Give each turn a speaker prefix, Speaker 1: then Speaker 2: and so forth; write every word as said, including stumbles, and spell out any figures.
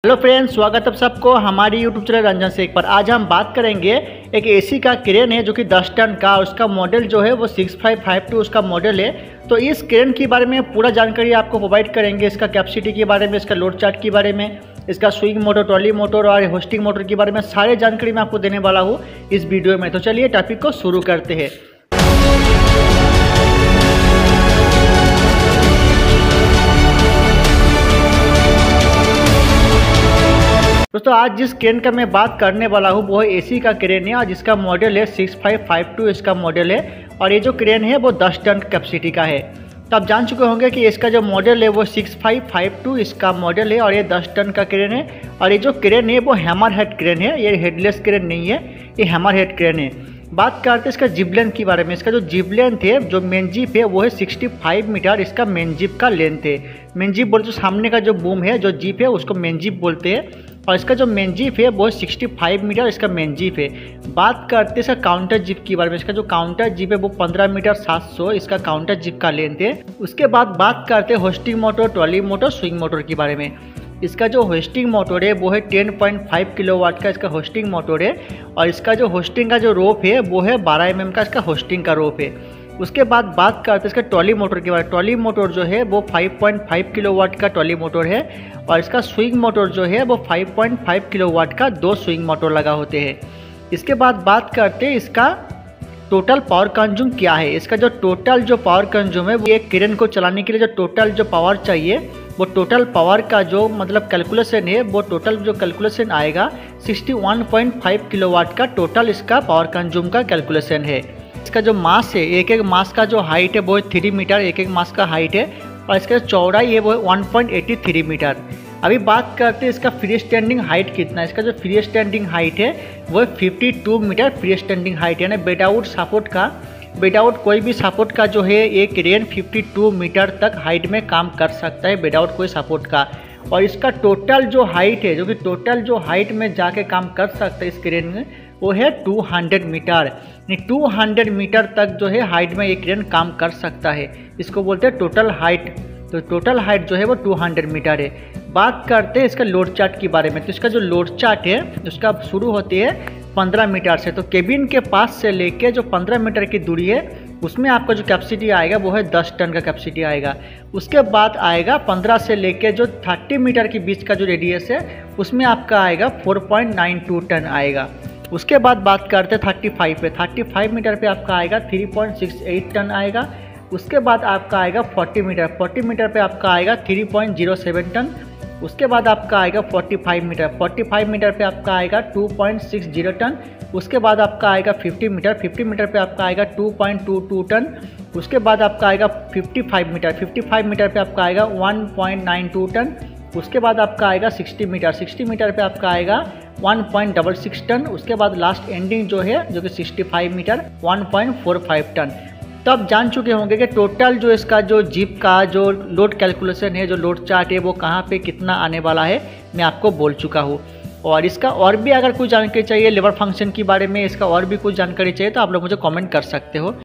Speaker 1: Hello friends, स्वागत है सबको हमारी यूट्यूब चैनल रंजन शेख पर। आज हम बात करेंगे एक एसी का क्रेन है जो कि दस टन का, उसका मॉडल जो है वो सिक्स फाइव फाइव टू उसका मॉडल है। तो इस क्रेन के बारे में पूरा जानकारी आपको प्रोवाइड करेंगे, इसका कैपेसिटी के बारे में, इसका लोड चार्ट के बारे में, इसका स्विंग मोटर, ट्रॉली मोटर और होस्टिंग मोटर के बारे में सारे जानकारी मैं आपको देने वाला हूँ इस वीडियो में। तो चलिए टॉपिक को शुरू करते हैं। दोस्तों, आज जिस क्रेन का मैं बात करने वाला हूँ वो एसी का क्रेन है और जिसका मॉडल है सिक्स फाइव फाइव टू इसका मॉडल है। और ये जो क्रेन है वो दस टन कैपेसिटी का है। तो आप जान चुके होंगे कि इसका जो मॉडल है वो सिक्स फाइव फाइव टू इसका मॉडल है और ये दस टन का क्रेन है। और ये जो क्रेन है वो हैमर हेड क्रेन है, ये हेडलेस क्रेन नहीं है, ये हैमर हेड क्रेन है। बात करते हैं इसका जिप लेंथ के बारे में। इसका जो जिप लेंथ है, जो मेन जिप है वो है सिक्सटी फाइव मीटर इसका मेन जिप का लेंथ है। मेन जिप बोलते सामने का जो बूम है, जो जिप है उसको मेन जिप बोलते हैं। और इसका जो मेन जिप है वो सिक्सटी फाइव मीटर इसका मेन जिप है। बात करते हैं इसका काउंटर जिप के बारे में। इसका जो काउंटर जिप है वो पंद्रह मीटर सात सौ इसका काउंटर जिप का लेंथ है। उसके बाद बात करते हैं hoisting motor, trolley motor, swing motor के बारे में। इसका जो होस्टिंग मोटर है वो है टेन पॉइंट फाइव किलोवाट का इसका होस्टिंग मोटर है। और इसका जो होस्टिंग का जो रोप है वो है बारह एम एम का इसका होस्टिंग का रोप है। उसके बाद बात करते हैं इसका ट्रॉली मोटर के बारे में। ट्रॉली मोटर जो है वो फाइव पॉइंट फाइव किलोवाट का ट्रॉली मोटर है। और इसका स्विंग मोटर जो है वो फाइव पॉइंट फाइव किलोवाट का दो स्विंग मोटर लगा होते हैं। इसके बाद बात करते हैं इसका टोटल पावर कंज्यूम क्या है। इसका जो टोटल जो पावर कंज्यूम है वो एक क्रेन को चलाने के लिए जो टोटल जो पावर चाहिए वो टोटल पावर का जो मतलब कैलकुलेशन है वो टोटल जो कैलकुलेशन आएगा sixty one point five kilowatt का टोटल इसका पावर कंज्यूम का कैलकुलेशन है। इसका जो मास है, एक एक मास का जो हाइट है वो है थ्री मीटर, एक एक मास का हाइट है। और इसका जो चौड़ाई है वो है one point eighty three meter. अभी बात करते हैं इसका फ्री स्टैंडिंग हाइट कितना है। इसका जो फ्री स्टैंडिंग हाइट है वो है fifty two metre free standing height है ना, विदाउट सपोर्ट का। विदाउट कोई भी सपोर्ट का जो है एक क्रेन फिफ्टी टू मीटर तक हाइट में काम कर सकता है विदाउट कोई सपोर्ट का। और इसका टोटल जो हाइट है, जो कि टोटल जो हाइट में जाके काम कर सकता है इस क्रेन में, वो है two hundred metre. Two hundred metre तक जो है हाइट में ये क्रेन काम कर सकता है, इसको बोलते हैं टोटल हाइट। तो टोटल हाइट जो है वो टू हंड्रेड मीटर है। बात करते हैं इसका लोड चार्ट के बारे में। तो इसका जो लोड चार्ट है उसका शुरू होती है पंद्रह मीटर से। तो केबिन के पास से लेके जो पंद्रह मीटर की दूरी है उसमें आपका जो कैपेसिटी आएगा वो है दस टन का कैपेसिटी आएगा। उसके बाद आएगा पंद्रह से लेके जो तीस मीटर के बीच का जो रेडियस है उसमें आपका आएगा four point nine two ton आएगा। उसके बाद बात करते हैं थर्टी फाइव पे। थर्टी फाइव मीटर पे आपका आएगा three point six eight ton आएगा। उसके बाद आपका आएगा फोर्टी मीटर। फोर्टी मीटर पे आपका आएगा three point zero seven ton. उसके बाद आपका आएगा forty five metre. Forty five metre पे आपका आएगा two point six zero ton. उसके बाद आपका आएगा फिफ्टी मीटर। फिफ्टी मीटर पे आपका आएगा two point two two ton. उसके बाद आपका आएगा fifty five metre. Fifty five metre पे आपका आएगा one point nine two ton. उसके बाद आपका आएगा सिक्सटी मीटर। सिक्सटी मीटर पे आपका आएगा one point double six ton. उसके बाद लास्ट एंडिंग जो है जो कि sixty five metre, one point four five ton. तो आप जान चुके होंगे कि टोटल जो इसका जो जिप का जो लोड कैलकुलेशन है, जो लोड चार्ट है वो कहाँ पे कितना आने वाला है मैं आपको बोल चुका हूँ। और इसका और भी अगर कुछ जानकारी चाहिए लेबर फंक्शन के बारे में, इसका और भी कुछ जानकारी चाहिए तो आप लोग मुझे कमेंट कर सकते हो।